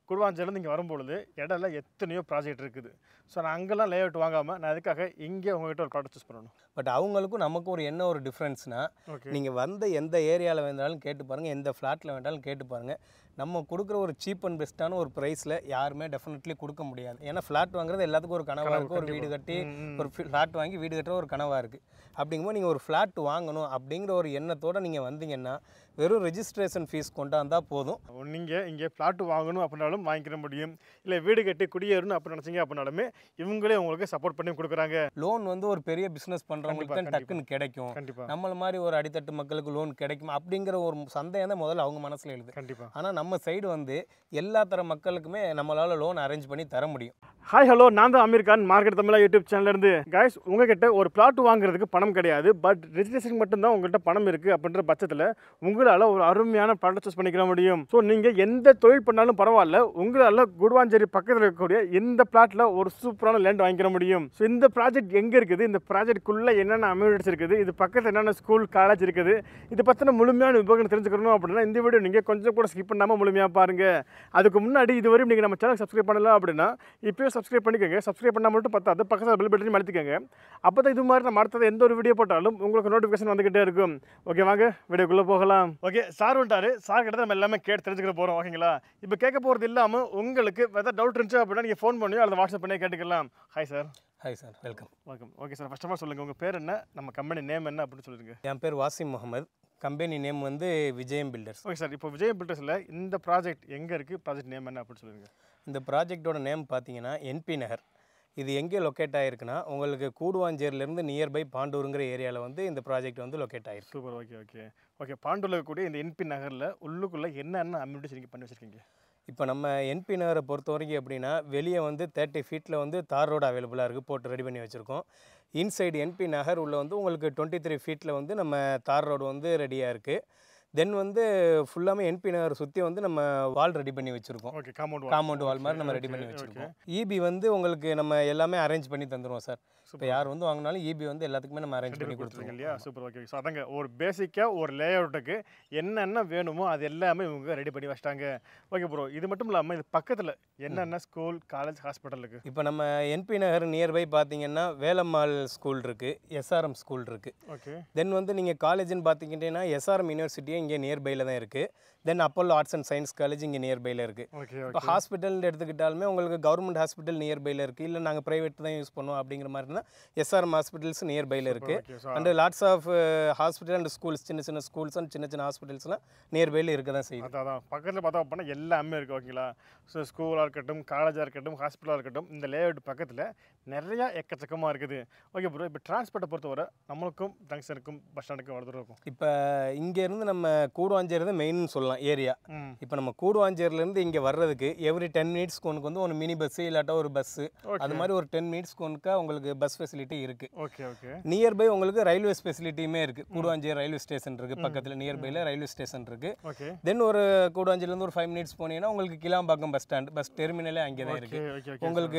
குடுவாஞ்சேரியில இங்கே வரும்பொழுது இடையில எத்தனையோ ப்ராஜெக்ட் இருக்குது. ஸோ நான் அங்கெல்லாம் லேஅவுட் வாங்காமல் நான் அதுக்காக இங்கே உங்ககிட்ட ஒரு ப்ராடக்ட் சூஸ் பண்ணணும். பட் அவங்களுக்கும் நமக்கும் ஒரு டிஃப்ரென்ஸ்னா, நீங்கள் வந்த எந்த ஏரியாவில் வேணாலும் கேட்டு பாருங்கள், எந்த ஃப்ளாட்டில் வேணாலும் கேட்டு பாருங்கள். நம்ம கொடுக்குற ஒரு சீப் அண்ட் பெஸ்ட்டான ஒரு ப்ரைஸில் யாருமே டெஃபினெட்லி கொடுக்க முடியாது. ஏன்னா ஃப்ளாட் வாங்குறது எல்லாத்துக்கும் ஒரு கனவாக இருக்குது. ஒரு வீடு கட்டி ஒரு ஃப்ளாட் வாங்கி வீடு கட்டுற ஒரு கனவாக இருக்குது. அப்படிங்கும்போது நீங்கள் ஒரு ஃப்ளாட் வாங்கணும் அப்படிங்கிற ஒரு எண்ணத்தோடு நீங்கள் வந்தீங்கன்னா வெறும் ரெஜிஸ்ட்ரேஷன் ஃபீஸ் கொண்டாந்தால் போதும். நீங்கள் இங்கே ஃப்ளாட் வாங்கணும் அப்படின்னாலும் வாங்கிக்கிற முடியும். இல்லை வீடு கட்டி குடியேறணும் அப்படின்னு நினச்சிங்க அப்படின்னாலுமே இவங்களே உங்களுக்கு சப்போர்ட் பண்ணி கொடுக்குறாங்க. லோன் வந்து ஒரு பெரிய பிஸ்னஸ் பண்ணுறவங்களுக்கு தான் டக்குன்னு கிடைக்கும். கண்டிப்பாக நம்மள மாதிரி ஒரு அடித்தட்டு மக்களுக்கு லோன் கிடைக்கும் அப்படிங்கிற ஒரு சந்தேகம் தான் முதல்ல அவங்க மனசில் எழுது. கண்டிப்பாக. ஆனால் நம்ம சைடு வந்து எல்லா தர மக்களுக்குமே நம்மளால் லோன் அரேஞ்ச் பண்ணி தர முடியும். ஹாய் ஹலோ, நான் தான் அமீர் கான், மார்க்கெட் தமிழா யூடியூப் சேனல்லேருந்து. கைஸ், உங்ககிட்ட ஒரு பிளாட் வாங்குறதுக்கு பணம் கிடையாது, பட் ரெஜிஸ்ட்ரேஷன் மட்டும்தான் உங்கள்கிட்ட பணம் இருக்குது அப்படின்ற பட்சத்தில் உங்களால் ஒரு அருமையான ப்ராடக்ட் சூஸ் பண்ணிக்கிற முடியும். ஸோ நீங்கள் எந்த தொழில் பண்ணாலும் பரவாயில்ல, உங்களால் குடுவாஞ்சேரி பக்கத்தில் இருக்கக்கூடிய இந்த பிளாட்டில் ஒரு சூப்பரான லேண்ட் வாங்கிக்கிற முடியும். ஸோ இந்த ப்ராஜெக்ட் எங்கே இருக்குது, இந்த ப்ராஜெக்ட்குள்ளே என்னென்ன அம்யூனிட்டிஸ் இருக்குது, இது பக்கத்தில் என்னென்ன ஸ்கூல் காலேஜ் இருக்குது, இது பற்றின முழுமையான விவரம் தெரிஞ்சுக்கணும் அப்படின்னா இந்த வீடியோ நீங்கள் கொஞ்சம் கூட ஸ்கிப் பண்ணாமல் முழுமையாக பாருங்கள். அதுக்கு முன்னாடி இதுவரையும் நீங்கள் நம்ம சேனல் சப்ஸ்கிரைப் பண்ணலாம் அப்படின்னா இப்போயே சப்ஸ்கிரைப் பண்ணிக்கோங்க. சப்ஸ்கிரைப் பண்ணால் மட்டும் பத்தாது, பக்கத்தில் பெல் பட்டனையும் அழுத்திக்கோங்க. அப்போ தான் இது மாதிரி நம்ம அடுத்தது எந்த ஒரு வீடியோ போட்டாலும் உங்களுக்கு நோட்டிஃபிகேஷன் வந்துகிட்டே இருக்கும். ஓகே, வாங்க வீடியோக்குள்ளே போகலாம். ஓகே, சார் வந்துட்டாரு. சார் கிட்ட நம்ம எல்லாமே கேட்டு தெரிஞ்சுக்கிற போகிறோம். ஓகேங்களா? இப்போ கேட்க போகிறது இல்லாமல் உங்களுக்கு எதாவது டவுட் இருந்துச்சு அப்படின்னா நீங்கள் ஃபோன் பண்ணியோ அல்லது வாட்ஸ்அப் பண்ணி கேட்டுக்கலாம். Hi sir. Hi sir, welcome. Welcome. Okay sir, first of all சொல்லுங்கள், உங்கள் பேர் என்ன, நம்ம கம்பெனி நேம் என்ன அப்படின்னு சொல்லுங்கள். என் பேர் வாசிம் முகமது, கம்பெனி நேம் வந்து விஜயம் பில்டர்ஸ். ஓகே சார், இப்போ விஜயம் பில்டர்ஸில் இந்த ப்ராஜெக்ட் எங்கே இருக்குது, ப்ராஜெக்ட் நேம் என்ன அப்படின்னு சொல்லுங்கள். இந்த ப்ராஜெக்டோட நேம் பார்த்தீங்கன்னா என்பி நகர். இது எங்கே லொக்கேட் ஆகிருக்குன்னா உங்களுக்கு கூடுவாஞ்சேரியிலேருந்து நியர்பை பாண்டூருங்கிற ஏரியாவில் வந்து இந்த ப்ராஜெக்ட் வந்து லொக்கேட் ஆகிருக்கு. சூப்பர். Okay okay okay. பாண்டூரில் இருக்கக்கூடிய இந்த என்பி நகரில் உள்ளுக்குள்ளே என்னென்ன அம்யூனிட்டிஸ் நீங்கள் பண்ணி வச்சுருக்கீங்க? இப்போ நம்ம என்பி நகரை பொறுத்த வரைக்கும் எப்படின்னா, வெளியே வந்து 30 ஃபீட்டில் வந்து தார் ரோடு அவைலபிளாக இருக்குது, போட்டு ரெடி பண்ணி வச்சுருக்கோம். இன்சைடு என்பி நகர் உள்ள வந்து உங்களுக்கு 23 ஃபீட்டில் வந்து நம்ம தார் ரோடு வந்து ரெடியாக இருக்குது. தென் வந்து ஃபுல்லாமே என்பி நகர் சுற்றி வந்து நம்ம வால் ரெடி பண்ணி வச்சுருக்கோம். ஓகே, காம்பவுண்ட் வால் மாதிரி நம்ம ரெடி பண்ணி வச்சுருக்கோம். இபி வந்து உங்களுக்கு நம்ம எல்லாமே அரேஞ்ச் பண்ணி தந்துடுவோம் சார். இப்போ யார் வந்து வாங்கினாலும் இபி வந்து எல்லாத்துக்குமே நம்ம அரேஞ்ச் பண்ணி கொடுத்துருவோம் இல்லையா? சூப்பர். ஓகே. ஸோ அதாங்க ஒரு பேசிக்காக ஒரு லேஅவுட்டுக்கு என்னென்ன வேணுமோ அது எல்லாமே இவங்க ரெடி பண்ணி வச்சிட்டாங்க. ஓகே ப்ரோ, இது மட்டும் இல்லாமல் இது பக்கத்தில் என்னென்ன ஸ்கூல் காலேஜ் ஹாஸ்பிட்டல் இருக்குது? இப்போ நம்ம என்பி நகர் நியர்பை பார்த்தீங்கன்னா வேலம்மாள் ஸ்கூல் இருக்குது, எஸ்ஆர்எம் ஸ்கூல் இருக்குது. ஓகே. தென் வந்து நீங்கள் காலேஜ்னு பார்த்திங்கன்னா எஸ்ஆர்எம் யூனிவர்சிட்டியும் இங்கே நியர்பையில் தான் இருக்குது. Then Apollo arts and science college இங்கே நியர்பையில் இருக்குது. ஓகே. இப்போ ஹாஸ்பிட்டல்னு எடுத்துக்கிட்டாலுமே உங்களுக்கு கவர்மெண்ட் ஹாஸ்பிட்டல் நியர்பையில் இருக்குது, இல்லை நாங்கள் ப்ரைவேட் தான் யூஸ் பண்ணுவோம் அப்படிங்கிற மாதிரி இருந்தால் எஸ்ஆர்எம் ஹாஸ்பிட்டல்ஸ் நியர்பையில் இருக்குது. And lots of hospital and schools, சின்ன சின்ன ஸ்கூல்ஸ் அண்ட் சின்ன சின்ன ஹாஸ்பிட்டல்ஸ்லாம் நியர்பையில் இருக்க தான் செய்யுது. அதான் பக்கத்தில் பார்த்தா அப்படின்னா எல்லாமே இருக்குது. ஓகேங்களா? ஸோ ஸ்கூலாக இருக்கட்டும், காலேஜாக இருக்கட்டும், ஹாஸ்பிட்டலாக இருக்கட்டும், இந்த லேஅவுட் பக்கத்தில் நிறையா எக்கச்சக்கமாக இருக்குது. ஓகே ப்ரோ, இப்போ டிரான்ஸ்போர்ட்டை பொறுத்தவரை நம்மளுக்கும் ஜங்ஷனுக்கும் பஸ் ஸ்டாண்டுக்கும் வளர்ந்துடும் இருக்கும். இப்போ இங்கேருந்து நம்ம கூடுவாஞ்சேரி தான் மெயின்னு சொல்லலாம் ஏரியா. இப்போ நம்ம கூடுவாஞ்சேரியிலேருந்து இங்கே வர்றதுக்கு எவ்ரி 10 மினிட்ஸ்க்கு ஒன்று ஒரு மினி பஸ்ஸு இல்லாட்டா ஒரு பஸ்ஸு, அது மாதிரி ஒரு 10 மினிட்ஸ்க்கு ஒன்றுக்கா உங்களுக்கு பஸ் ஃபெசிலிட்டி இருக்குது. Okay okay. நியர்பை உங்களுக்கு ரயில்வே ஃபெசிலிட்டியுமே இருக்குது. கூடுவாஞ்சேரி ரயில்வே ஸ்டேஷன் இருக்குது பக்கத்தில், நியர்பையில் ரயில்வே ஸ்டேஷன் இருக்குது. ஓகே. தென் ஒரு கூடுவாஞ்சேரியிலேருந்து ஒரு 5 மினிட்ஸ் போனீங்கன்னா உங்களுக்கு கிளாம்பாக்கம் பஸ் ஸ்டாண்ட், பஸ் டெர்மினலே அங்கே தான் இருக்குது. உங்களுக்கு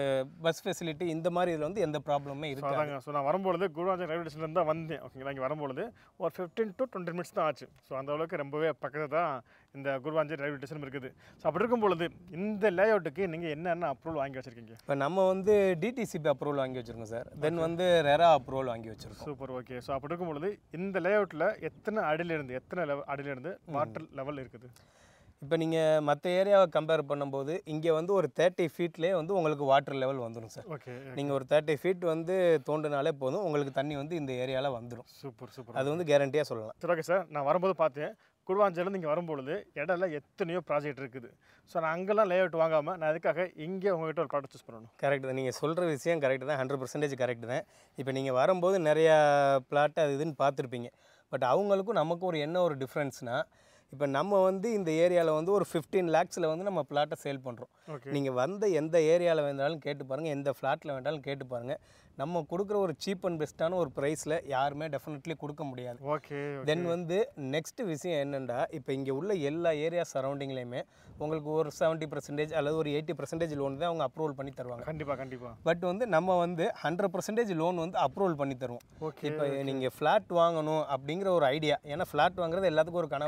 பஸ் ஃபெசிலிட்டி இந்த மாதிரி இதில் வந்து எந்த ப்ராப்ளமே இருக்குது. ஸோ நான் வரும்பொழுது கூடுவாஞ்சேரி ரயில்வே ஸ்டேஷன்லேருந்து தான் வந்தேன். ஓகேங்களா? இங்கே வரும்பொழுது ஒரு 15 to 20 மினிட்ஸ் தான் ஆச்சு. ஸோ அந்த அளவுக்கு ரொம்பவே பக்கத்தில் தான் இந்த கூடுவாஞ்சேரி ரயில்வே ஸ்டேஷன் இருக்குது. ஸோ அப்படி இருக்கும் பொழுது இந்த லேஅவுட்டுக்கு நீங்கள் என்னென்ன அப்ரூவல் வாங்கி வச்சுருக்கீங்க? இப்போ நம்ம வந்து டிடிசிபி அப்ரூவல் வாங்கி வச்சுருக்கோம் சார். தென் வந்து ரெரா அப்ரூவல் வாங்கி வச்சுருக்கோம். சூப்பர். ஓகே. ஸோ அப்படி இருக்கும் பொழுது இந்த லேஅவுட்டில் எத்தனை அடியிலேருந்து வாட்டர் லெவல் இருக்குது? இப்போ நீங்கள் மற்ற ஏரியாவை கம்பேர் பண்ணும்போது இங்கே வந்து ஒரு 30 ஃபீட்லேயே வந்து உங்களுக்கு வாட்டர் லெவல் வந்துடும் சார். ஓகே. நீங்கள் ஒரு 30 ஃபீட் வந்து தோண்டினாலே போதும், உங்களுக்கு தண்ணி வந்து இந்த ஏரியாவில் வந்துடும். Super super. அது வந்து கேரண்டியாக சொல்லலாம். சரி, ஓகே சார். நான் வரும்போது பார்த்தேன், குடுவாஞ்சேரியிலேருந்து இங்கே வரும்பொழுது இடையில எத்தனையோ ப்ராஜெக்ட் இருக்குது. ஸோ நான் அங்கெல்லாம் லேஅவுட் வாங்காமல் நான் அதுக்காக இங்கே உங்கள்கிட்ட ஒரு ப்ராடக்ட் சூஸ் பண்ணணும். கரெக்ட் தான், நீங்கள் சொல்கிற விஷயம் கரெக்டு தான், 100% கரெக்டு தான். இப்போ நீங்கள் வரும்போது நிறையா பிளாட் அது இதுன்னு பார்த்துருப்பீங்க. பட் அவங்களுக்கும் நமக்கும் ஒரு டிஃப்ரென்ஸ்னால், இப்போ நம்ம வந்து இந்த ஏரியாவில் வந்து ஒரு 15 lakhஸில் வந்து நம்ம பிளாட்டை சேல் பண்ணுறோம். நீங்கள் வந்த எந்த ஏரியாவில் வேணாலும் கேட்டு பாருங்கள், எந்த ஃப்ளாட்டில் வேணாலும் கேட்டு பாருங்கள், நம்ம கொடுக்குற ஒரு சீப் அண்ட் பெஸ்ட்டான ஒரு ப்ரைஸில் யாருமே டெஃபினெட்லி கொடுக்க முடியாது. ஓகே. தென் வந்து நெக்ஸ்ட் விஷயம் என்னென்னா, இப்போ இங்கே உள்ள எல்லா ஏரியா சரௌண்டிங்லேயுமே உங்களுக்கு ஒரு 70% அல்லது ஒரு 80% லோன் தான் அவங்க அப்ரூவல் பண்ணி தருவாங்க. கண்டிப்பாக. பட் வந்து நம்ம வந்து 100% லோன் வந்து அப்ரூவல் பண்ணி தருவோம். இப்போ நீங்கள் ஃப்ளாட் வாங்கணும் அப்படிங்கிற ஒரு ஐடியா, ஏன்னா ஃப்ளாட் வாங்குறது எல்லாத்துக்கும் ஒரு கனவாக இருக்கும், ஒரு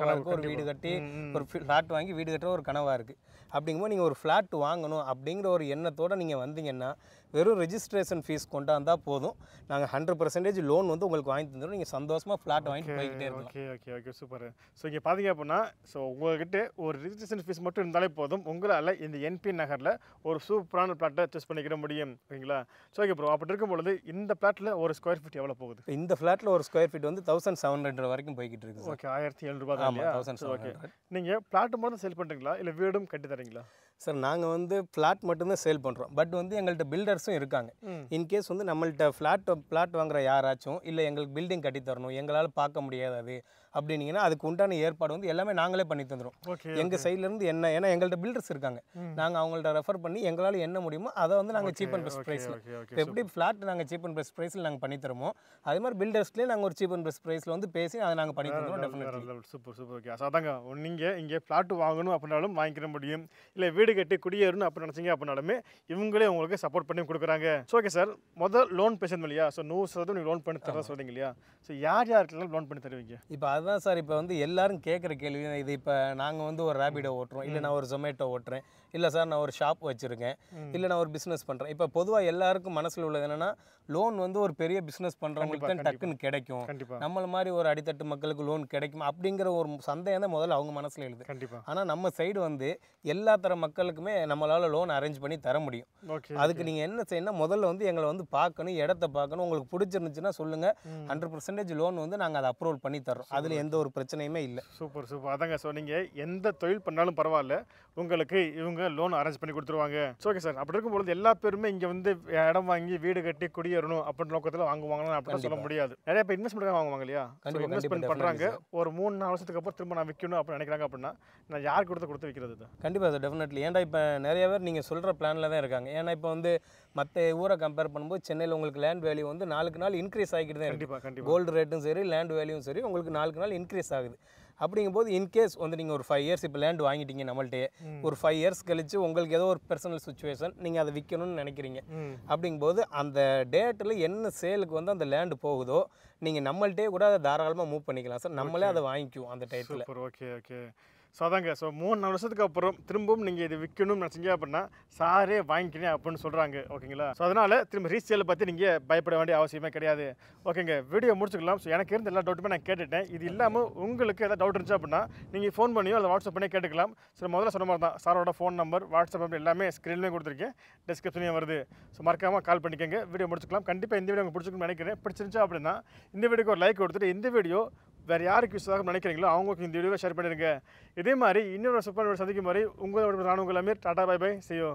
வீடு கட்டி ஒரு ஃப்ளாட் வாங்கி வீடு கட்டுற ஒரு கனவாக இருக்குது. அப்படிங்கும்போது நீங்கள் ஒரு ஃப்ளாட் வாங்கணும் அப்படிங்கிற ஒரு எண்ணத்தோடு நீங்கள் வந்தீங்கன்னா வெறும் ரெஜிஸ்ட்ரேஷன் ஃபீஸ் கொண்டாந்தால் போதும். நாங்கள் 100% லோன் வந்து உங்களுக்கு வாங்கி தந்துடும். நீங்கள் சந்தோஷமாக ஃப்ளாட் வாங்கிட்டு போய்கிட்டே இருக்கலாம். Okay okay okay super. So இங்கே பார்த்தீங்க அப்படின்னா ஸோ உங்கள்கிட்ட ஒரு ரெஜிஸ்ட்ரேஷன் ஃபீஸ் மட்டும் இருந்தாலே போதும், உங்களால் இந்த என்பி நகரில் ஒரு சூப்பரான பிளாட்டை சூஸ் பண்ணிக்கிற முடியும். ஓகேங்களா? ஸோ ஓகே ப்ரோ, அப்படி இருக்கும் பொழுது இந்த பிளாட்டில் ஒரு ஸ்கொயர் ஃபீட் எவ்வளோ போகுது? இந்த ஃப்ளாட்டில் ஒரு ஸ்கொயர் ஃபீட் வந்து 1700 வரைக்கும் போய்கிட்டு இருக்குது. ஓகே, 1700 தான். ஆமாம், 1700. நீங்கள் பிளாட் மட்டும் சேல் பண்ணுறீங்களா இல்லை வீடும் கட்டி தரீங்களா? சார் நாங்கள் வந்து ஃப்ளாட் மட்டும்தான் சேல் பண்ணுறோம். பட் வந்து எங்கள்கிட்ட பில்டர்ஸும் இருக்காங்க. இன்கேஸ் வந்து நம்மள்ட்ட ஃப்ளாட் வாங்குற யாராச்சும் இல்லை எங்களுக்கு பில்டிங் கட்டி தரணும், எங்களால் பார்க்க முடியாது அது அப்படின்னீங்கன்னா அதுக்கு உண்டான ஏற்பாடு வந்து எல்லாமே நாங்களே பண்ணி தந்துடும். எங்கள் சைட்லேருந்து என்ன, ஏன்னா எங்கள்கிட்ட பில்டர்ஸ் இருக்காங்க, நாங்கள் அவங்கள்ட்ட ரெஃபர் பண்ணி எங்களால் என்ன முடியுமோ அதை வந்து நாங்கள் சீப் அண்ட் பெஸ்ட் ப்ரைஸில், எப்படி ஃப்ளாட் நாங்கள் சீப் அண்ட் பெஸ்ட் ப்ரைஸில் நாங்கள் பண்ணி தருமோ அதே மாதிரி பில்டர்ஸ்லேயே நாங்கள் ஒரு சீப் அண்ட் பெஸ்ட் ப்ரைஸில் வந்து பேசி அதை நாங்கள் பண்ணி தந்துடுவோம். டெஃபினெட்லி. Super super. ஓகே, அதாங்க நீங்கள் இங்கே ஃப்ளாட் வாங்கணும் அப்படின்னாலும் வாங்கிக்கிற முடியும், இல்லை வீடு கட்டி குடியேறணும் அப்படின்னு நினச்சிங்க அப்படின்னாலுமே இவங்களே உங்களுக்கு சப்போர்ட் பண்ணி கொடுக்குறாங்க. ஸோ ஓகே சார், முதல் லோன் பேசணும் இல்லையா? ஸோ 100% நீங்கள் லோன் பண்ணி தர சொல்கிறீங்க இல்லையா? ஸோ யாருக்கெல்லாம் லோன் பண்ணி தருவீங்க? இப்போ அதுதான் சார், இப்போ வந்து எல்லாரும் கேட்குற கேள்வி இது. இப்போ நாங்கள் வந்து ஒரு ரேபிடோ ஓட்டுறோம், இல்லை நான் ஒரு ஜொமேட்டோ ஓட்டுறேன், இல்லை சார் நான் ஒரு ஷாப் வச்சுருக்கேன், இல்லை நான் ஒரு பிஸ்னஸ் பண்ணுறேன். இப்போ பொதுவாக எல்லாருக்கும் மனசில் உள்ளது என்னென்னா லோன் வந்து ஒரு பெரிய பிஸ்னஸ் பண்ணுறவங்களுக்கு தான் டக்குன்னு கிடைக்கும், நம்மள மாதிரி ஒரு அடித்தட்டு மக்களுக்கு லோன் கிடைக்கும் அப்படிங்கிற ஒரு சந்தேகம் தான் முதல்ல அவங்க மனசில் எழுது. கண்டிப்பாக. ஆனால் நம்ம சைடு வந்து எல்லா தர மக்களுக்குமே நம்மளால் லோன் அரேஞ்ச் பண்ணி தர முடியும். அதுக்கு நீங்கள் என்ன செய்யணும், முதல்ல வந்து எங்களை வந்து பார்க்கணும், இடத்த பார்க்கணும், உங்களுக்கு பிடிச்சிருந்துச்சுன்னா சொல்லுங்கள், 100% லோன் வந்து நாங்கள் அதை அப்ரூவல் பண்ணி தரோம். அதில் எந்த ஒரு பிரச்சனையுமே இல்லை. Super super. அதாங்க, ஸோ நீங்கள் எந்த தொழில் பண்ணாலும் பரவாயில்ல, உங்களுக்கு இவங்க லோன் அரேஞ்ச் பண்ணி கொடுத்துருவாங்க. ஸோ ஓகே சார், அப்படி இருக்கும்பொழுது எல்லா பேருமே இங்கே வந்து இடம் வாங்கி வீடு கட்டி குடியேறணும் அப்படின்னு நோக்கத்தில் வாங்குவாங்கன்னு அப்படின்னு சொல்ல முடியாது. நிறைய பேர் இன்வெஸ்ட்மெண்ட் வாங்குவாங்க இல்லையா? இன்வெஸ்ட்மெண்ட் பண்ணுறாங்க, ஒரு 3-4 வருஷத்துக்கு அப்புறம் திரும்ப நான் விற்கணும் அப்படின்னு நினைக்கிறாங்க. அப்படின்னா நான் யார் கொடுத்து விற்கிறது? கண்டிப்பாக சார், டெஃபினெட்லி. ஏன்டா இப்போ நிறைய பேர் நீங்கள் சொல்கிற பிளானில் தான் இருக்காங்க. ஏன்னா இப்போ வந்து மற்ற ஊரை கம்பேர் பண்ணும்போது சென்னையில் உங்களுக்கு லேண்ட் வேல்யூ வந்து நாளுக்கு நாள் இன்க்ரீஸ் ஆகிக்கிட்டு தான் இருக்குது. கோல்டு ரேட்டும் சரி, லேண்ட் வேல்யூவும் சரி, உங்களுக்கு நாளுக்கு நாள் இன்க்ரீஸ் ஆகுது. அப்படிங்கும்போது இன்கேஸ் வந்து நீங்கள் ஒரு 5 இயர்ஸ் இப்போ லேண்ட் வாங்கிட்டீங்க நம்மள்ட்டே, ஒரு 5 இயர்ஸ் கழிச்சு உங்களுக்கு ஏதோ ஒரு பர்சனல் சுச்சுவேஷன் நீங்கள் அதை விற்கணும்னு நினைக்கிறீங்க. அப்படிங்கும்போது அந்த டேட்டில் என்ன சேலுக்கு வந்து அந்த லேண்டு போகுதோ நீங்கள் நம்மள்ட்டே கூட அதை தாராளமாக மூவ் பண்ணிக்கலாம் சார். நம்மளே அதை வாங்கிக்குவோம் அந்த டைத்தில். Okay okay. ஸோ அதாங்க, ஸோ 3-4 வருஷத்துக்கு அப்புறம் திரும்பவும் நீங்கள் இது விற்கணும்னு நினச்சிங்க அப்படின்னா சாரே வாங்கிக்கிறேன் அப்படின்னு சொல்கிறாங்க. ஓகேங்களா? ஸோ அதனால் திரும்ப ரீசேலை பற்றி நீங்கள் பயப்பட வேண்டிய அவசியமே கிடையாது. ஓகேங்க, வீடியோ முடிச்சுக்கலாம். ஸோ எனக்கு இருந்த எல்லா டவுட்டுமே நான் கேட்டுட்டேன். இது இல்லாமல் உங்களுக்கு எதாவது டவுட் இருந்துச்சு அப்படின்னா நீங்கள் ஃபோன் பண்ணியோ அதை வாட்ஸ்அப் பண்ணி கேட்டுக்கலாம். ஸோ முதல்ல சொன்ன மாதிரி தான் சாரோட ஃபோன் நம்பர், வாட்ஸ்அப் நம்பர் எல்லாமே ஸ்க்ரீன்லேயே கொடுத்துருக்கேன், டிஸ்கிரிப்ஷன்லேயும் வருது. ஸோ மறக்காமல் கால் பண்ணிக்கோங்க. வீடியோ முடிச்சுக்கலாம். கண்டிப்பாக இந்த வீடியோ உங்களுக்கு பிடிச்சிருக்குன்னு நினைக்கிறேன். பிடிச்சிருந்துச்சா அப்படின்னா இந்த வீடியோக்கு ஒரு லைக் கொடுத்துட்டு இந்த வீடியோ வேறு யாருக்கு யூஸ் ஆகும் நினைக்கிறீங்களோ அவங்களுக்கு இந்த வீடியோவை ஷேர் பண்ணிடுங்க. இதே மாதிரி இன்னொரு சூப்பர் சந்திக்கும் மாதிரி உங்களோட நான் உங்கள் Aamir. Tata, bye bye, see you.